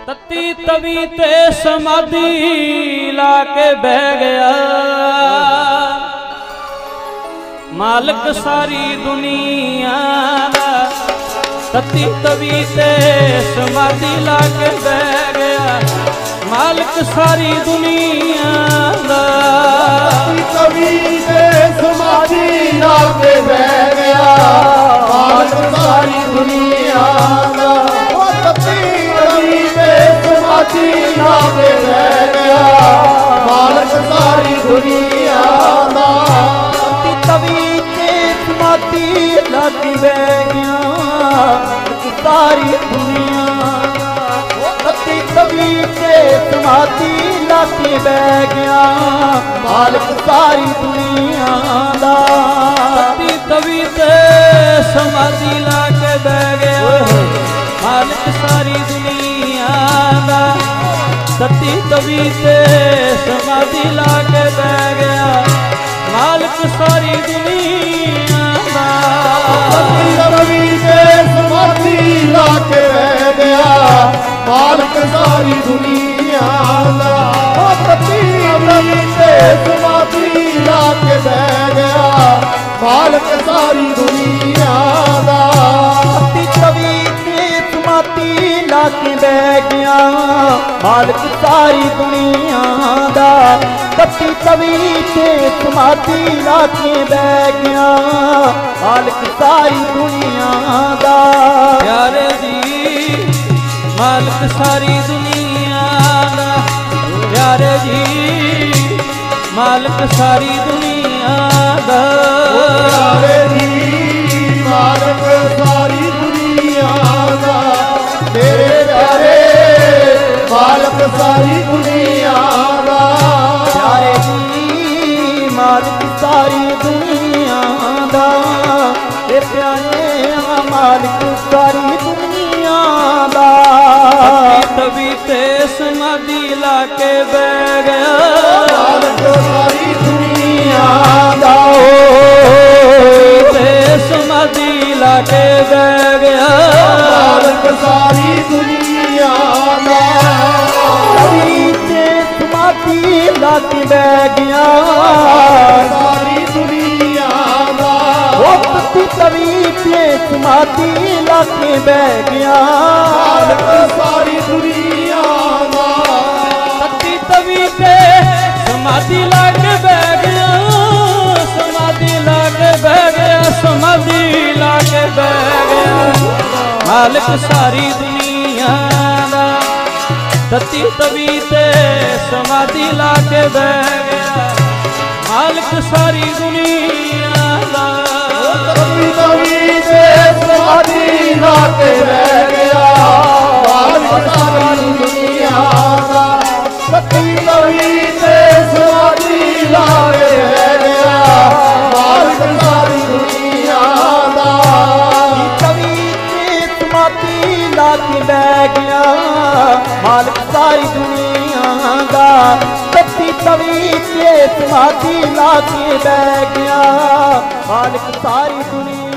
तत्ती तवी ते समाधि लाके बह गया, मालिक सारी दुनिया दा। तत्ती तवी ते समाधि लाके बह गया, मालिक सारी दुनिया दा। तत्ती तवी ते समाधि लाके बह गया, मालिक सारी दुनिया दा। तत्ती तवी ते समाधि लाके बह गया, मालिक सारी दुनिया दा। तवी ते समाधि लाके बह गया, सारी दुनिया। तत्ती तवी ते समाधि लाके बह गया, मालिक सारी दुनिया दा। तत्ती तवी ते समाधि लाके बह गया, मालिक सारी दुनिया दा। तत्ती तवी ते समाधि लाके बह गया, मालिक सारी दुनिया दा। तत्ती तवी ते समाधि लाके बह गया, मालिक सारी दुनिया दा। तत्ती तवी ते समाधि लाके बह गया, मालिक सारी दुनिया दा। तत्ती तवी ते समाधि लाके बह गया, मालिक सारी दुनिया दा। तत्ती तवी ते समाधि लाके बह गया, मालिक सारी दुनिया दा। प्यारे जी मालिक सारी दुनिया दा, प्यारे जी मालिक सारी दुनिया दा। प्यारे जी मालिक सारी दुनिया दा, मेरे प्यारे मालिक सारी दुनिया दा। प्यारे जी मालिक सारी दुनिया दा, ए प्यारे मालिक सारी दुनिया दा। तभी ते समाधि लाके बह गया, मालिक सारी दुनिया दा। ते समाधि लाके बह गया, मालिक सारी दुनिया दा। तभी ते समाधि लाके बह गया, सारी दुनिया दा। तत्ती तवी ते समाधि लाके बह गया, मालिक सारी दुनिया दा। तत्ती तवी ते समाधि लाके बह गया, समाधि लाके बह गया, समाधि लाके बह गया, मालिक सारी दुनिया दा। तत्ती तवी ते समाधि लाके बह गया, मालिक सारी दुनिया दा। तत्ती तवी ते समाधि लाके बह गया, मालिक सारी दुनिया दा। तत्ती तवी ते समाधि लाके बह गया, मालिक सारी दुनिया दा। तवी ते समाधि लाके बह गया, मालिक सारी दुनिया दा। तत्ती तवी ते समाधि लाके बह गया, मालिक सारी दुनिया